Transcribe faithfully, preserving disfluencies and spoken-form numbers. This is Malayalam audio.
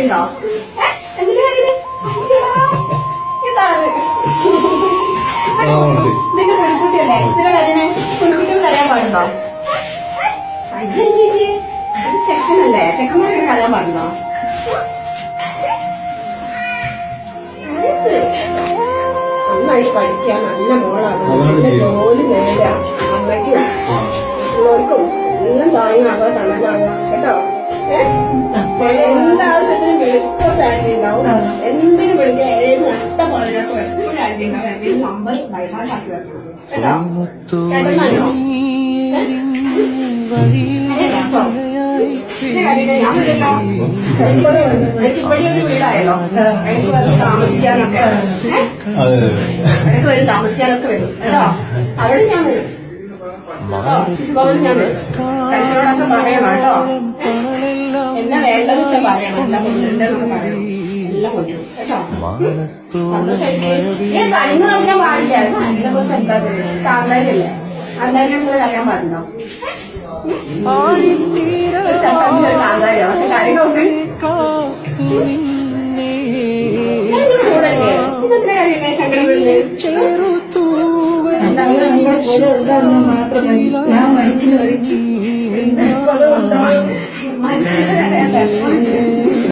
കരയുന്നുണ്ടോ? എന്തിനാ കരയുന്നത്? ഇതാണ് നിങ്ങൾ പെൺകുട്ടിയല്ലേ? എന്തിനാ കരയണേ? പെൺകുട്ടികൾ കരയാൻ പാടുണ്ടോ? അയ്യേ അത് ചെക്കനല്ലേ? ചെക്കന്മാരൊക്കെ കരയാൻ പാടുണ്ടോ? നന്നായി പഠിക്കാൻ നല്ല മോളാണ്. നല്ല ജോലി നേടാ അമ്മയ്ക്കും ഉള്ളവർക്കും എല്ലാം താങ്ങാകാൻ തണലാകാം കേട്ടോ. എന്താവശ്യത്തിനും വിളിക്കൊണ്ടായിട്ടുണ്ടാവും. എന്തിനും വിളിക്കാൻ ഏത് നഷ്ടപ്പാടിനൊക്കെ വെച്ചിട്ടുണ്ടായിട്ടുണ്ടാവും. നമ്പർ ബൈഹാർട്ടാക്കി വെക്കണം കേട്ടോ. കേട്ടോ എനിക്കിപ്പോഴൊരു വീടായല്ലോ. എനിക്ക് വന്ന് താമസിക്കാനൊക്കെ എനിക്ക് വരും താമസിക്കാനൊക്കെ വരും കേട്ടോ. അവിടെ ഞാൻ വരും ഞാൻ വരും. എന്നോടൊക്കെ പറയണം കേട്ടോ. എന്നെ വേണ്ടതൊക്കെ പറയണം. എല്ലാം കൊണ്ടുണ്ടെന്നൊക്കെ പറയണം. എല്ലാം കൊണ്ടുവരും കേട്ടോ. ഈ കണ്ണ് നോക്കാൻ പാടില്ല. കണ്ണിനെ കുറിച്ച് എന്താ കാന്താരിയല്ലേ? കാന്താരി നിങ്ങൾ അറിയാൻ പാടുണ്ടോ? കാന്താരിയോ? പക്ഷെ കറി നോക്ക് കൂടല്ലേ? ഇതെത്ര കാര്യമല്ലേ ശങ്കരൻ മാത്രം ഞാൻ മനസ്സിൽ ഒരുക്കി മനസ്സിൽ